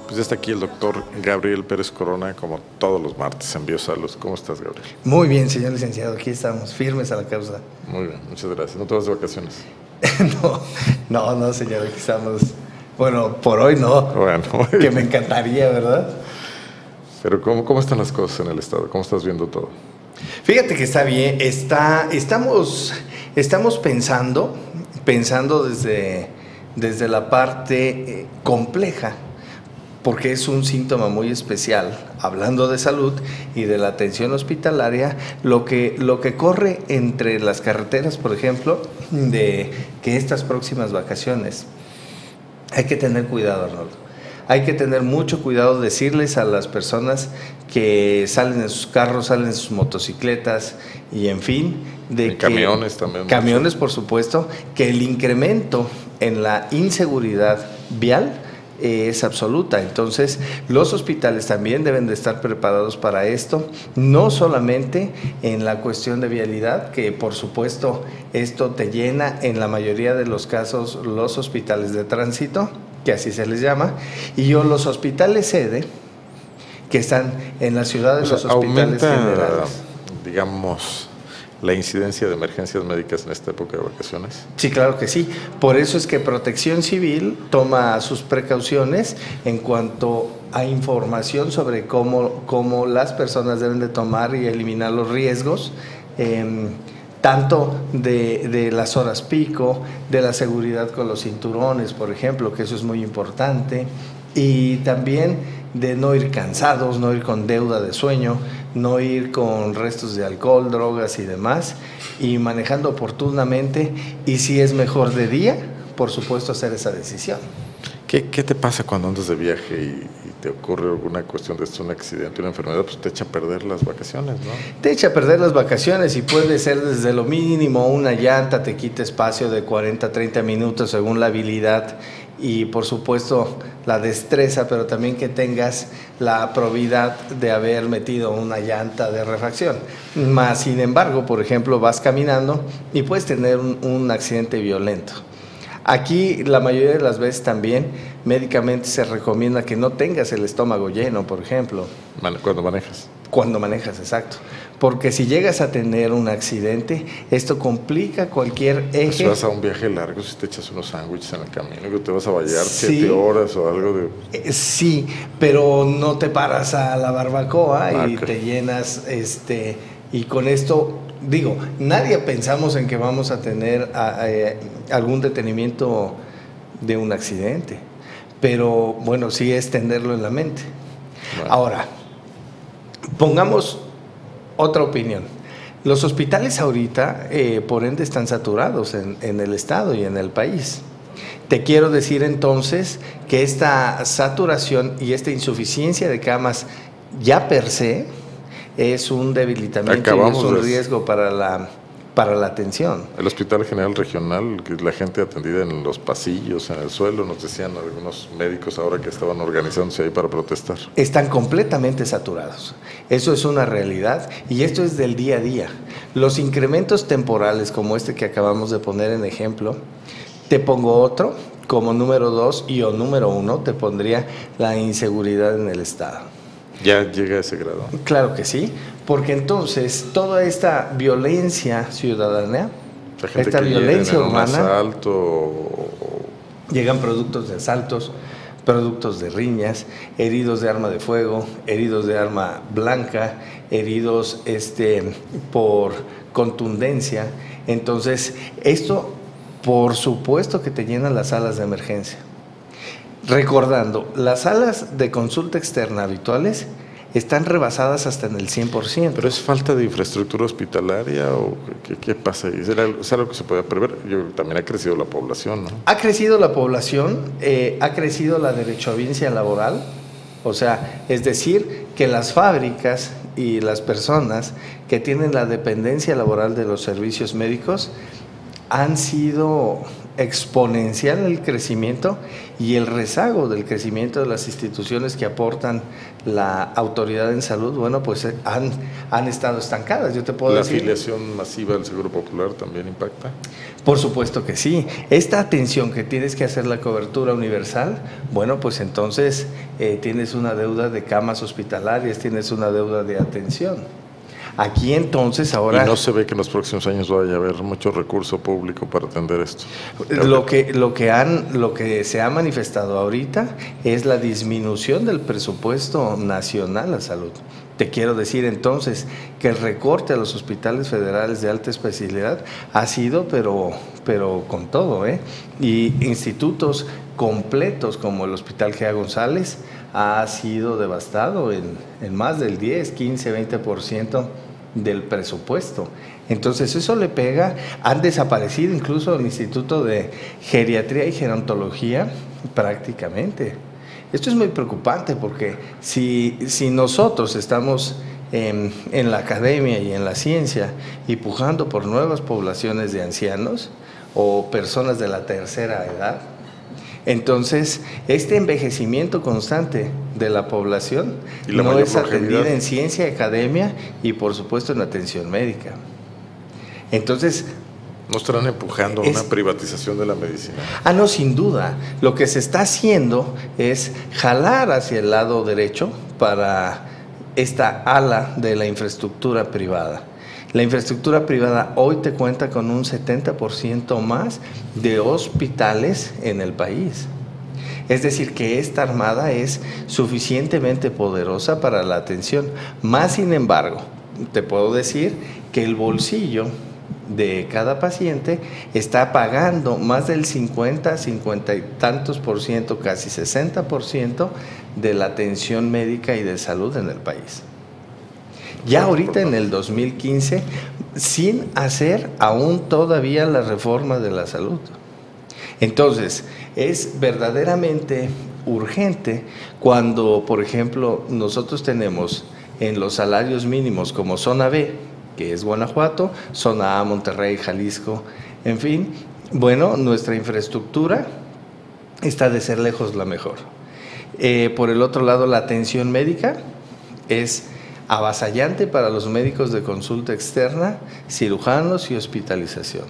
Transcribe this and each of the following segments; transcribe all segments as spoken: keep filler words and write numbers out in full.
Pues ya está aquí el doctor Gabriel Pérez Corona, como todos los martes en Biosalud. ¿Cómo estás, Gabriel? Muy bien, señor licenciado, aquí estamos, firmes a la causa. Muy bien, muchas gracias. ¿No te vas de vacaciones? no, no, no, señor, aquí estamos. Bueno, por hoy no. Bueno, que me encantaría, ¿verdad? Pero ¿cómo, cómo están las cosas en el estado? ¿Cómo estás viendo todo? Fíjate que está bien, está, estamos, estamos pensando, pensando desde, desde la parte eh, compleja, porque es un síntoma muy especial, hablando de salud y de la atención hospitalaria, lo que, lo que corre entre las carreteras, por ejemplo, de que estas próximas vacaciones, hay que tener cuidado, Arnoldo. Hay que tener mucho cuidado, decirles a las personas que salen en sus carros, salen en sus motocicletas y en fin, de y que, camiones también. Camiones, por supuesto, que el incremento en la inseguridad vial es absoluta. Entonces, los hospitales también deben de estar preparados para esto, no solamente en la cuestión de vialidad, que por supuesto esto te llena en la mayoría de los casos los hospitales de tránsito, que así se les llama, y yo los hospitales sede, que están en la ciudad de o los sea, hospitales aumenta, generales. Digamos, la incidencia de emergencias médicas en esta época de vacaciones. Sí, claro que sí. Por eso es que Protección Civil toma sus precauciones en cuanto a información sobre cómo, cómo las personas deben de tomar y eliminar los riesgos, eh, tanto de, de las horas pico, de la seguridad con los cinturones, por ejemplo, que eso es muy importante, y también de no ir cansados, no ir con deuda de sueño, no ir con restos de alcohol, drogas y demás, y manejando oportunamente, y si es mejor de día, por supuesto hacer esa decisión. ¿Qué, qué te pasa cuando andas de viaje y, y te ocurre alguna cuestión de esto, un accidente, una enfermedad? Pues te echa a perder las vacaciones, ¿no? Te echa a perder las vacaciones y puede ser desde lo mínimo una llanta, te quita espacio de cuarenta a treinta minutos según la habilidad y por supuesto la destreza, pero también que tengas la probidad de haber metido una llanta de refacción. Más sin embargo, por ejemplo, vas caminando y puedes tener un, un accidente violento. Aquí la mayoría de las veces también médicamente se recomienda que no tengas el estómago lleno, por ejemplo. Cuando manejas. Cuando manejas, exacto. Porque si llegas a tener un accidente, esto complica cualquier eje. Si vas a un viaje largo, si te echas unos sándwiches en el camino, que te vas a bailar sí. siete horas o algo de... Eh, sí, pero no te paras a la barbacoa ah, y okay. te llenas, este, y con esto... Digo, nadie pensamos en que vamos a tener a, a, algún detenimiento de un accidente, pero bueno, sí es tenerlo en la mente. Bueno. Ahora, pongamos otra opinión. Los hospitales ahorita, eh, por ende, están saturados en, en el estado y en el país. Te quiero decir entonces que esta saturación y esta insuficiencia de camas ya per se es un debilitamiento Acabamos y es un de... riesgo para la, para la atención. El Hospital General Regional, que es la gente atendida en los pasillos, en el suelo, nos decían algunos médicos ahora que estaban organizándose ahí para protestar. Están completamente saturados. Eso es una realidad y esto es del día a día. Los incrementos temporales como este que acabamos de poner en ejemplo, te pongo otro, como número dos y o número uno, te pondría la inseguridad en el estado. ¿Ya llega a ese grado? Claro que sí, porque entonces toda esta violencia ciudadana, esta violencia urbana, un asalto, llegan productos de asaltos, productos de riñas, heridos de arma de fuego, heridos de arma blanca, heridos este, por contundencia. Entonces, esto por supuesto que te llenan las salas de emergencia. Recordando, las salas de consulta externa habituales están rebasadas hasta en el cien por ciento. ¿Pero es falta de infraestructura hospitalaria o qué, qué pasa ahí? ¿Es algo, es algo que se puede prever? Yo, también ha crecido la población, ¿no? Ha crecido la población, eh, ha crecido la derechohabiencia laboral, o sea, es decir, que las fábricas y las personas que tienen la dependencia laboral de los servicios médicos han sido exponencial el crecimiento y el rezago del crecimiento de las instituciones que aportan la autoridad en salud, bueno, pues han, han estado estancadas. Yo te puedo ¿La decir, afiliación masiva del Seguro Popular también impacta? por supuesto que sí. Esta atención que tienes que hacer la cobertura universal, bueno, pues entonces eh, tienes una deuda de camas hospitalarias, tienes una deuda de atención. Aquí entonces ahora... Y no se ve que en los próximos años vaya a haber mucho recurso público para atender esto. Lo que, lo que, han, lo que se ha manifestado ahorita es la disminución del presupuesto nacional a salud. Te quiero decir entonces que el recorte a los hospitales federales de alta especialidad ha sido, pero, pero con todo, ¿eh? Y institutos completos como el Hospital Gea González ha sido devastado en, en más del diez, quince, veinte por ciento del presupuesto. Entonces eso le pega. Han desaparecido incluso el Instituto de Geriatría y Gerontología prácticamente. Esto es muy preocupante porque si, si nosotros estamos en, en la academia y en la ciencia y pujando por nuevas poblaciones de ancianos o personas de la tercera edad, entonces este envejecimiento constante de la población la no es longevidad atendida en ciencia, academia y por supuesto en atención médica. Entonces, ¿no estarán empujando es, una privatización de la medicina? Ah, no, sin duda. Lo que se está haciendo es jalar hacia el lado derecho para esta ala de la infraestructura privada. La infraestructura privada hoy te cuenta con un setenta por ciento más de hospitales en el país. Es decir, que esta armada es suficientemente poderosa para la atención. Más sin embargo, te puedo decir que el bolsillo de cada paciente está pagando más del cincuenta, cincuenta y tantos por ciento, casi sesenta por ciento de la atención médica y de salud en el país. Ya ahorita en el dos mil quince, sin hacer aún todavía la reforma de la salud. Entonces, es verdaderamente urgente cuando, por ejemplo, nosotros tenemos en los salarios mínimos como zona B, que es Guanajuato, zona A, Monterrey, Jalisco, en fin, bueno, nuestra infraestructura está de ser lejos la mejor. Eh, por el otro lado, la atención médica es avasallante para los médicos de consulta externa, cirujanos y hospitalización.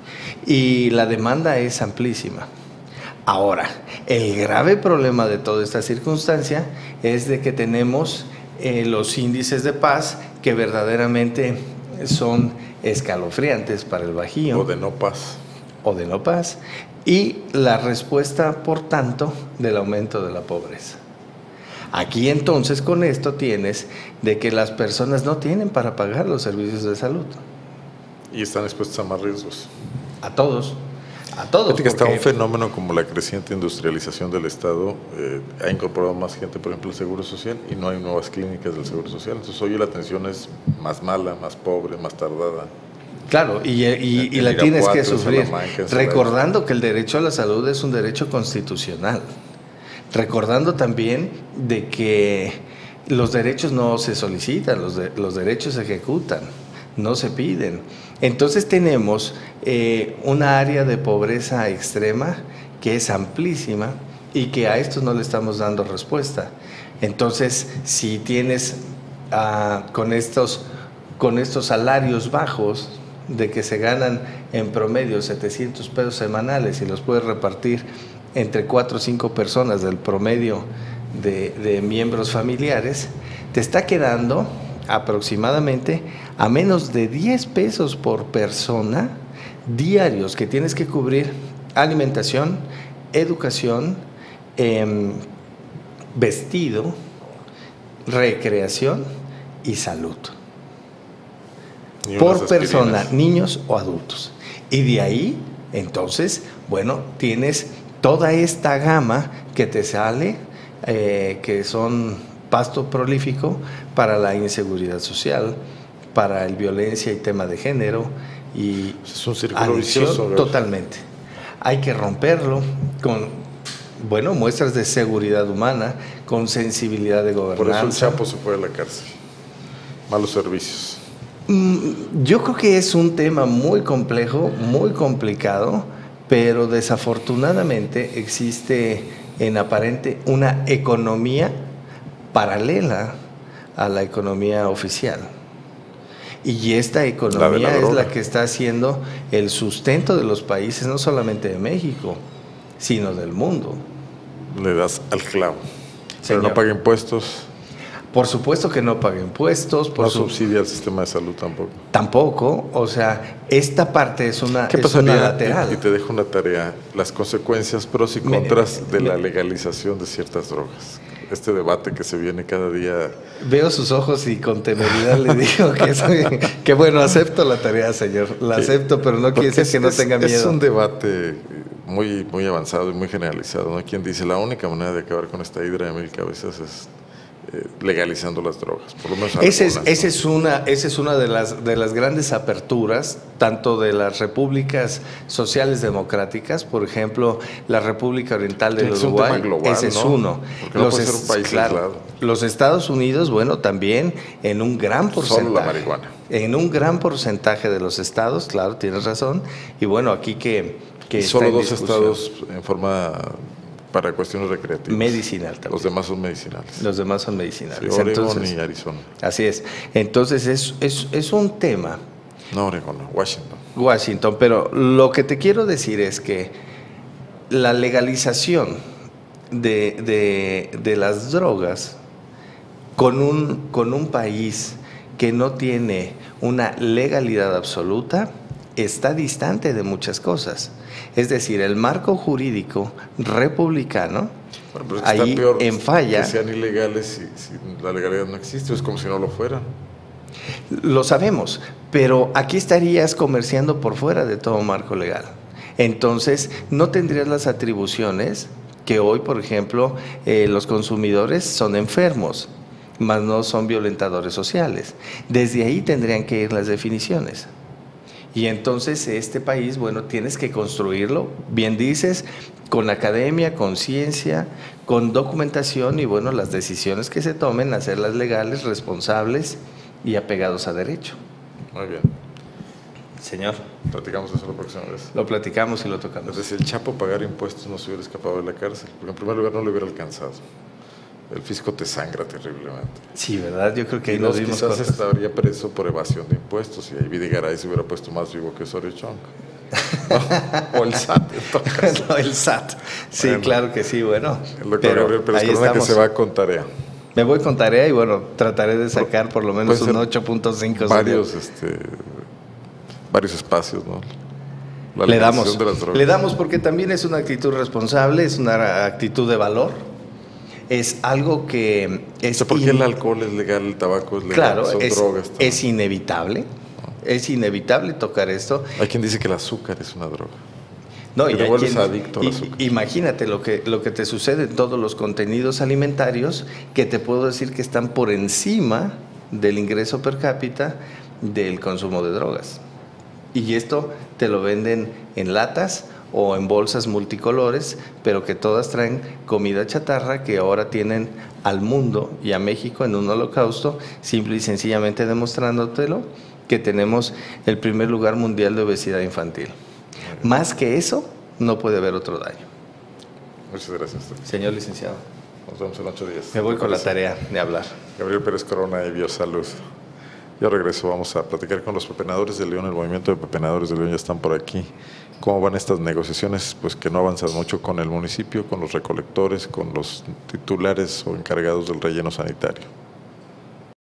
Y la demanda es amplísima. Ahora, el grave problema de toda esta circunstancia es de que tenemos eh, los índices de paz que verdaderamente son escalofriantes para el Bajío. O de no paz. O de no paz. Y la respuesta, por tanto, del aumento de la pobreza. Aquí entonces con esto tienes de que las personas no tienen para pagar los servicios de salud. Y están expuestos a más riesgos. A todos, a todos. Fíjate que porque... está un fenómeno como la creciente industrialización del Estado, eh, ha incorporado más gente, por ejemplo, al Seguro Social, y no hay nuevas clínicas del Seguro Social. Entonces hoy la atención es más mala, más pobre, más tardada. Claro, y, y, y la tienes que sufrir, recordando que el derecho a la salud es un derecho constitucional. Recordando también de que los derechos no se solicitan, los, de, los derechos se ejecutan, no se piden. Entonces tenemos eh, una área de pobreza extrema que es amplísima y que a esto no le estamos dando respuesta. Entonces, si tienes uh, con, estos, con estos salarios bajos, de que se ganan en promedio setecientos pesos semanales y los puedes repartir entre cuatro o cinco personas del promedio de, de miembros familiares, te está quedando aproximadamente a menos de diez pesos por persona diarios que tienes que cubrir alimentación, educación, eh, vestido, recreación y salud. Por persona, niños o adultos. Y de ahí, entonces, bueno, tienes toda esta gama que te sale, eh, que son pasto prolífico para la inseguridad social, para el violencia y tema de género y es un círculo vicioso. Totalmente. Hay que romperlo con, bueno, muestras de seguridad humana, con sensibilidad de gobernanza. Por eso el Chapo se fue a la cárcel. Malos servicios. Yo creo que es un tema muy complejo, muy complicado, pero desafortunadamente existe en aparente una economía paralela a la economía oficial. Y esta economía la es la que está haciendo el sustento de los países, no solamente de México, sino del mundo. Le das al clavo. Señor. Pero no paga impuestos. Por supuesto que no paga impuestos. Por no su... subsidia el sistema de salud tampoco. Tampoco, o sea, esta parte es una, ¿Qué es pasaría, una lateral. Y, y te dejo una tarea, las consecuencias, pros y contras me, de me, la legalización de ciertas drogas. Este debate que se viene cada día. Veo sus ojos y con temeridad le digo que, soy, que bueno, acepto la tarea, señor. La sí, acepto, pero no quiere decir es, que no es, tenga miedo. Es un debate muy, muy avanzado y muy generalizado, ¿no? Hay quien dice la única manera de acabar con esta hidra de mil cabezas es eh, legalizando las drogas. Por lo menos ese algunas, es, ¿no? ese es una, esa es una de las, de las grandes aperturas, tanto de las repúblicas sociales democráticas, por ejemplo, la República Oriental del es Uruguay, un tema global, ese es ¿no? uno. Porque no los puede ser un país claro, aislado. Los Estados Unidos, bueno, también en un gran porcentaje. Solo la marihuana. En un gran porcentaje de los estados, claro, tienes razón. Y bueno, aquí que, que y está solo en dos discusión. estados en forma para cuestiones recreativas. Medicinal también. Los demás son medicinales. Los demás son medicinales. Sí, Oregon Entonces, y Arizona. Así es. Entonces es, es, es un tema. No, Oregon, no, Washington. Washington, pero lo que te quiero decir es que la legalización de, de, de las drogas con un, con un país que no tiene una legalidad absoluta está distante de muchas cosas. Es decir, el marco jurídico republicano, bueno, pero es que ahí está peor en falla. Que sean ilegales si, si la legalidad no existe, es como si no lo fuera. Lo sabemos, pero aquí estarías comerciando por fuera de todo marco legal. Entonces, no tendrías las atribuciones que hoy, por ejemplo, eh, los consumidores son enfermos, mas no son violentadores sociales. Desde ahí tendrían que ir las definiciones. Y entonces este país, bueno, tienes que construirlo, bien dices, con academia, con ciencia, con documentación y bueno, las decisiones que se tomen, hacerlas legales, responsables y apegados a derecho. Muy bien. Señor. Platicamos eso la próxima vez. Lo platicamos y lo tocamos. Entonces, si el Chapo pagar impuestos no se hubiera escapado de la cárcel, porque en primer lugar no le hubiera alcanzado. El fisco te sangra terriblemente. Sí, ¿verdad? Yo creo que ahí y nos dos, dimos quizás cosas. estaría preso por evasión de impuestos y ahí Videgaray se hubiera puesto más vivo que Osorio Chong. ¿No? O el S A T, en todo caso. No, el S A T. Sí, bueno, claro que sí, bueno. El doctor Gabriel Pérez Corona que se va con tarea. Me voy con tarea y bueno, trataré de sacar por lo menos un ocho punto cinco. Varios, este, varios espacios, ¿no? La le damos, de las drogas. Le damos porque también es una actitud responsable, es una actitud de valor. Es algo que es... O sea, ¿por qué el alcohol es legal, el tabaco es legal? Claro, son es, drogas también. Es inevitable, no. es inevitable tocar esto. Hay quien dice que el azúcar es una droga. No, que y te vuelves quien, adicto al azúcar. Imagínate lo que, lo que te sucede en todos los contenidos alimentarios que te puedo decir que están por encima del ingreso per cápita del consumo de drogas. Y esto te lo venden en latas o en bolsas multicolores, pero que todas traen comida chatarra que ahora tienen al mundo y a México en un holocausto, simple y sencillamente demostrándotelo que tenemos el primer lugar mundial de obesidad infantil. Más que eso, no puede haber otro daño. Muchas gracias. Señor licenciado. Nos vemos en ocho días. Me voy con la tarea de hablar. Gabriel Pérez Corona y Biosalud. Yo regreso, vamos a platicar con los pepenadores de León, el movimiento de pepenadores de León ya están por aquí. ¿Cómo van estas negociaciones? Pues que no avanzan mucho con el municipio, con los recolectores, con los titulares o encargados del relleno sanitario.